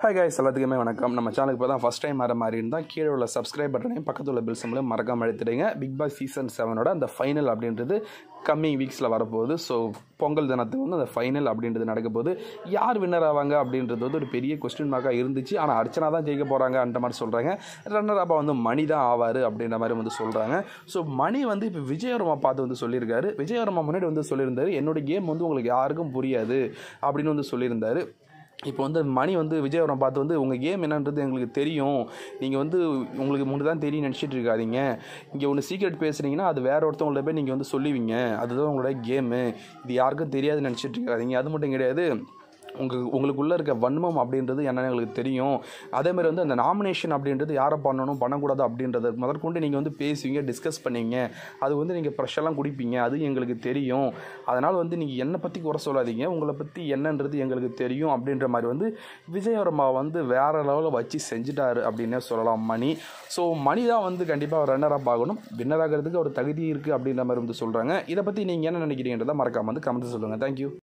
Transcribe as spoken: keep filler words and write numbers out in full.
Hi guys, எல்லாத்துக்குமே வணக்கம். நம்ம சேனலுக்கு இப்போ தான் ஃபஸ்ட் டைம் வர மாதிரி இருந்தால் கீழே உள்ள சப்ஸ்கிரைப் பட்டனையும் பக்கத்தில் உள்ள பில் சிம்பிளையும் மறக்காம அழுத்திடுங்க. பிக் பாஸ் சீசன் செவனோட அந்த ஃபைனல் அப்படின்றது கம்மிங் வீக்ஸில் வரப்போகுது. ஸோ பொங்கல் தினத்துக்கு வந்து அந்த ஃபைனல் அப்படின்றது நடக்க போகுது. யார் வின்னர் ஆவாங்க அப்படின்றது வந்து ஒரு பெரிய கொஸ்டின் மார்க்காக இருந்துச்சு. ஆனால் அர்ச்சனா தான் ஜெயிக்க போகிறாங்க அந்த மாதிரி சொல்கிறாங்க. ரன்னர் அப்பா வந்து மணி தான் ஆவார் அப்படின்ற மாதிரி வந்து சொல்கிறாங்க. ஸோ மணி வந்து இப்போ விஜயவர்மா பார்த்து வந்து சொல்லியிருக்காரு. விஜயவர்மா முன்னாடி வந்து சொல்லியிருந்தார், என்னோடய கேம் வந்து உங்களுக்கு யாருக்கும் புரியாது அப்படின்னு வந்து சொல்லியிருந்தார். இப்போ வந்து மணி வந்து விஜயவர்மா பார்த்து வந்து உங்கள் கேம் என்னன்றது எங்களுக்கு தெரியும், நீங்கள் வந்து உங்களுக்கு முன்னாடி தான் தெரியும் நினச்சிட்டு இருக்காதீங்க, இங்கே ஒன்று சீக்ரெட் பேசுகிறீங்கன்னா அது வேறு ஒருத்தவங்கள்ட்ட போய் நீங்கள் வந்து சொல்லுவீங்க, அதுதான் உங்களோட கேமு, இது யாருக்கும் தெரியாது நினச்சிட்டு இருக்காதீங்க. அது மட்டும் கிடையாது, உங்கள் உங்களுக்குள்ளே இருக்க வன்மம் அப்படின்றது என்னென்னு எங்களுக்கு தெரியும். அதேமாதிரி வந்து அந்த நாமினேஷன் அப்படின்றது யாரை பண்ணணும் பண்ணக்கூடாது அப்படின்றத முதற்கொண்டு நீங்கள் வந்து பேசுவீங்க, டிஸ்கஸ் பண்ணுவீங்க, அது வந்து நீங்கள் ப்ரெஷர்லாம் குடிப்பீங்க, அது எங்களுக்கு தெரியும். அதனால் வந்து நீங்கள் என்னை பற்றி குறை சொல்லாதீங்க, உங்களை பற்றி என்னன்றது எங்களுக்கு தெரியும் அப்படின்ற மாதிரி வந்து விஜயவர்மா வந்து வேறு லெவலில் வச்சு செஞ்சுட்டாரு அப்படின்னே சொல்லலாம் மணி. ஸோ மணி தான் வந்து கண்டிப்பாக ரன்னராக ஆகணும், வின்னர் ஆகிறதுக்கு ஒரு தகுதி இருக்குது அப்படின்ற மாதிரி வந்து சொல்கிறாங்க. இதை பற்றி நீங்கள் என்ன நினைக்கிறீங்கன்றதை மறக்காமல் வந்து கமெண்ட் சொல்லுங்கள். தேங்க்யூ.